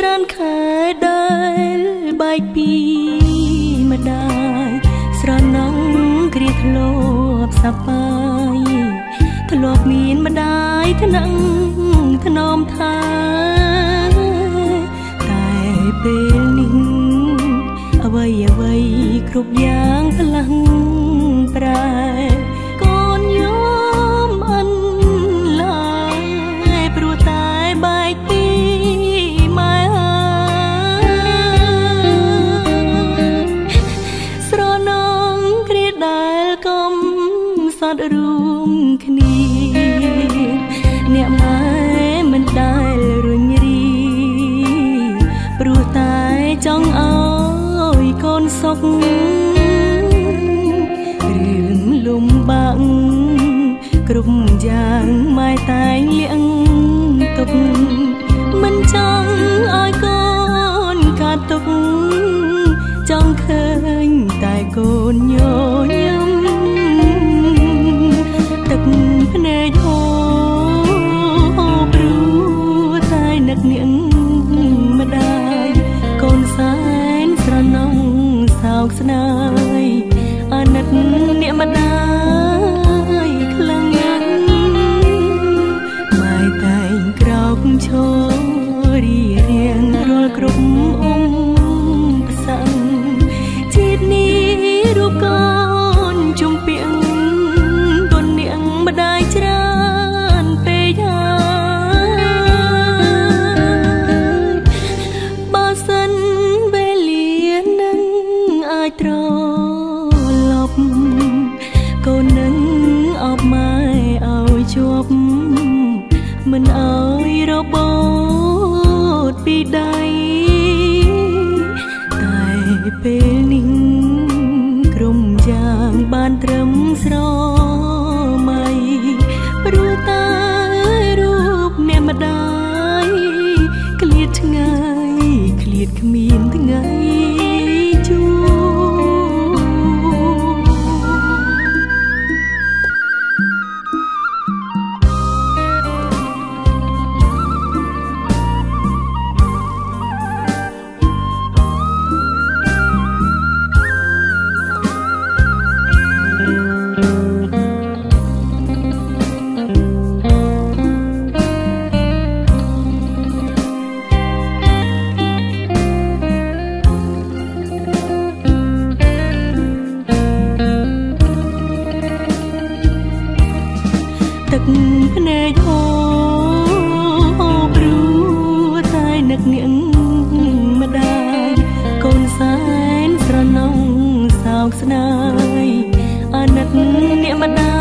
ច្រើនខែដែលបែកពីម្ដាយស្រណងគ្រាធ្លាប់សប្បាយធ្លាប់មានម្ដាយថ្នាក់ថ្នមថាតែពេលនេះអ្វីគ្រប់យ៉ាងផ្លាំងប្រែកូនយំអន់ឡើយព្រោះតែបែកពីម៉ែស្រណងគ្រាដែលកុំសត់រួមគ្នាអ្នកម៉ែមិនដែលរុញរីព្រោះតែចង់ឲ្យកូនសុខរឿងលំបាកគ្រប់យ៉ាងម៉ែតែងលៀងទុកមិនចង់ឲ្យកូនខាតទុកចង់ឃើញតែកូនញញឹមទឹកភ្នែកហូរព្រោះតែនឹកនាងម្ដាយកូនសែនស្រណងសោកស្នាយអាណិតអ្នកម្ដាយខ្លាំងណាស់ម៉ែតែងក្រោកឈររៀងរាល់គ្រប់ផ្សាំងជាតិនេះរូបកូនជំពាក់គុណនាងម្ដាយច្រើនពេកហើយបើសិនវេលានឹងអាចត្រឡប់កូននឹងអបម៉ែឲ្យជាប់មិនឲ្យរបូតពីដៃតែពេលនេះក្រុមយ៉ាងបានត្រឹមស្រមៃព្រោះតែរូបអ្នកម្ដាយឃ្លាតឆ្ងាយឃ្លាតគ្មានថ្ងៃជួបទឹកភ្នែកហូរព្រោះតែនឹកនាងម្ដាយកូនសែនស្រណងសោកស្នាយអាណិតអ្នកម្ដា